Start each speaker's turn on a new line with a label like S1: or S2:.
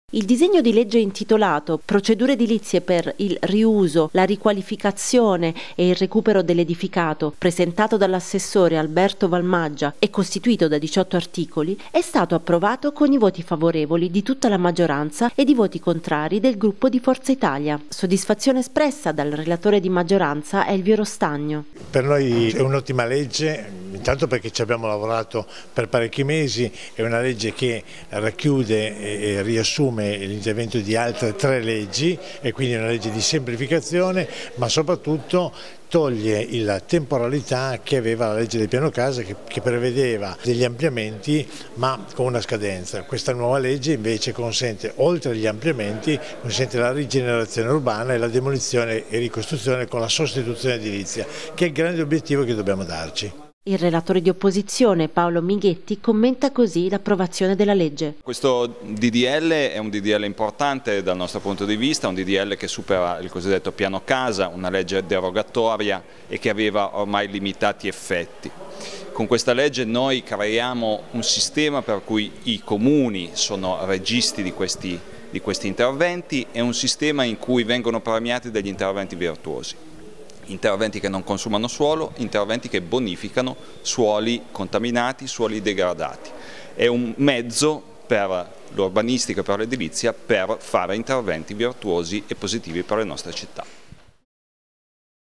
S1: Il disegno di legge intitolato Procedure edilizie per il riuso, la riqualificazione e il recupero dell'edificato, presentato dall'assessore Alberto Valmaggia e costituito da 18 articoli, è stato approvato con i voti favorevoli di tutta la maggioranza ed i voti contrari del gruppo di Forza Italia. Soddisfazione espressa dal relatore di maggioranza Elvio Stagno.
S2: Per noi è un'ottima legge, intanto perché ci abbiamo lavorato per parecchi mesi, è una legge che racchiude e riassume l'intervento di altre 3 leggi e quindi è una legge di semplificazione, ma soprattutto toglie la temporalità che aveva la legge del piano casa che prevedeva degli ampliamenti ma con una scadenza. Questa nuova legge invece consente, oltre agli ampliamenti, consente la rigenerazione urbana e la demolizione e ricostruzione con la sostituzione edilizia, che è il grande obiettivo che dobbiamo darci.
S1: Il relatore di opposizione Paolo Minghetti commenta così l'approvazione della legge.
S3: Questo DDL è un DDL importante dal nostro punto di vista, un DDL che supera il cosiddetto piano casa, una legge derogatoria e che aveva ormai limitati effetti. Con questa legge noi creiamo un sistema per cui i comuni sono registi di questi interventi e un sistema in cui vengono premiati degli interventi virtuosi. Interventi che non consumano suolo, interventi che bonificano suoli contaminati, suoli degradati. È un mezzo per l'urbanistica e per l'edilizia per fare interventi virtuosi e positivi per le nostre città.